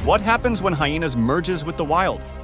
What happens when hyenas merges with the wild?